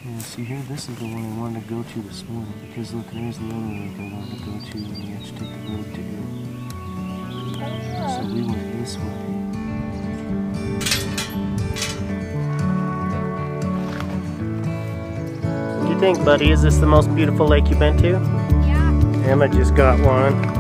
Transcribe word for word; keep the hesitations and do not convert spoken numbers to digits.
Yeah, see here, this is the one I wanted to go to this morning, because look, there's the other lake I wanted to go to, and we have to take the road to here. So we went this way. What do you think, buddy? Is this the most beautiful lake you've been to? Yeah. Emma just got one.